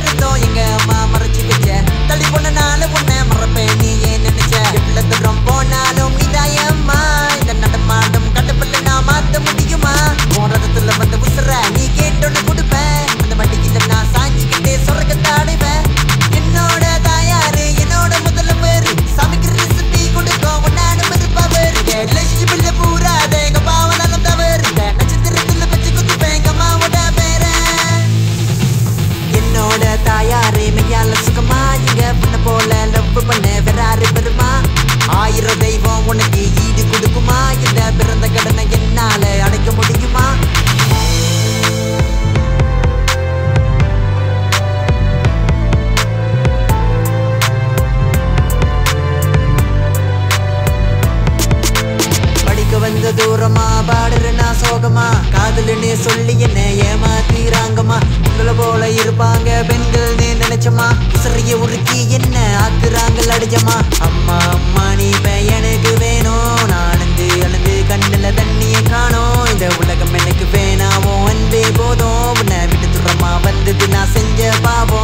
இருந்தோம் எங்க அம்மா மறைச்சு வச்ச தள்ளி போனால உன்னை மறப்பேன் நீ ஏன் நினைச்ச எவ்வளவு தூரம் போனாலும் நீதாயம்மா இந்த நடமாடும் கட்டப்பல்ல நான் மாத்த முடியுமா போறதுல வந்து உசுற நீ கேட்டொன்னு கொடுப்பேன் அந்த வண்டியில நான் சாஞ்சிக்கிட்டே சொர்க்கத்தை அடைவேன் என்னோட தாயாரு என்னோட முதல்ல பேரு சமைக்கிற ரெசிபி கொடுக்கும் உன்னாடும் இருப்பவர் ரிலேஷன்ஷிப்ல பூராத எங்க பாவனாலும் தவறு நட்சத்திரத்துல வச்சு குத்துப்பேன் எங்க அம்மாவோட பேர என்னோட தாயாரு மெய்யால சுகமா இங்க பண்ண போல லவ் பண்ண வேறாரு பெருமா 1000 தெய்வம் உனக்கு ஈடு கொடுக்குமா இந்த பிறந்த கடனை என்னால அடைக்க முடியுமா வந்த தூரமா பாடுறனா சோகமா காதலுன்னு சொல்லி என்ன ஏமாத்திராங்கம்மா உங்களை போல இருப்பாங்க பெண்கள் நீ நினைச்சமா சிறிய உருக்கி என்ன ஆக்குறாங்க அடிச்சமா அம்மா அம்மா நீ எனக்கு வேணும் நான் அழுந்து கண்ணுல தண்ணிய காணோம் இந்த உலகம் எனக்கு வேணாவும் அன்பே போதும் உன்னை விட்டு தூரமா வந்தது நான் செஞ்ச பாவம்